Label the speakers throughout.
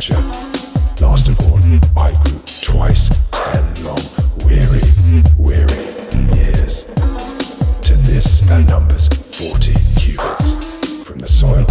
Speaker 1: pleasure. Last of all, I grew twice 10 long, weary years. To this thou numbers 40 cubits from the soil.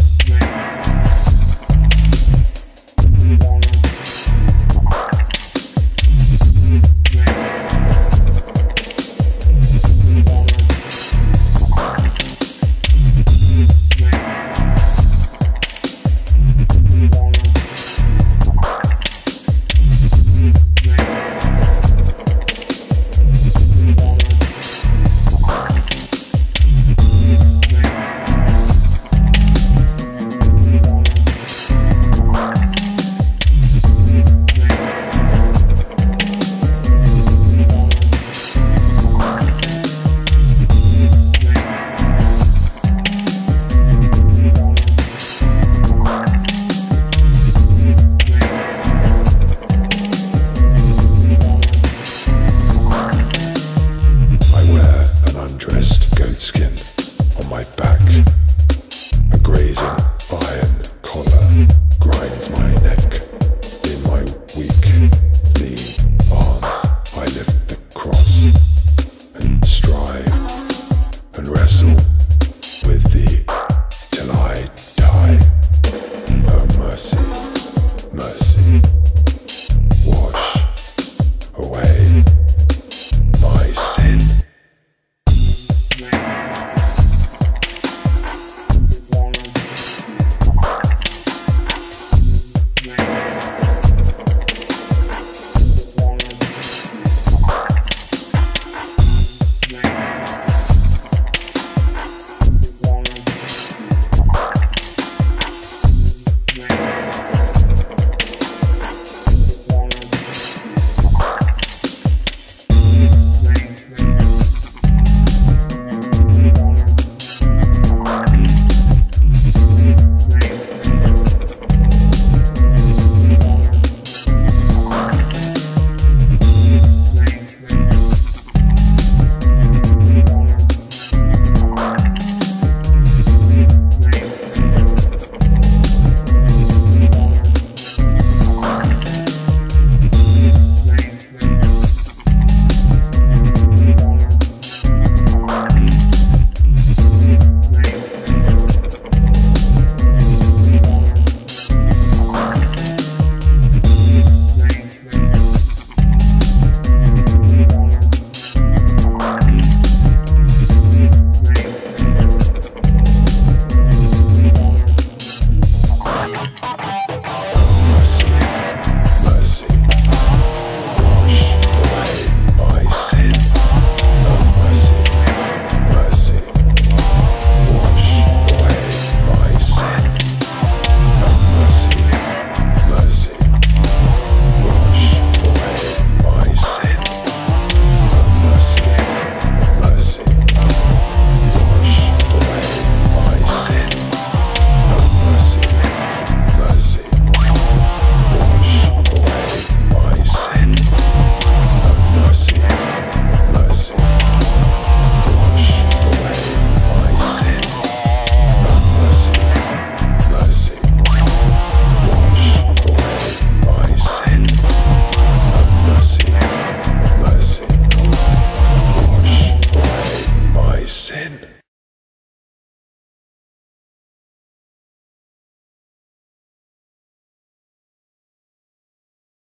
Speaker 1: Goatskin on my back, a grazing iron collar grinds my neck. In my weak, lean arms I lift the cross and strive and wrestle with thee till I die. Oh mercy, mercy, wash away my sin.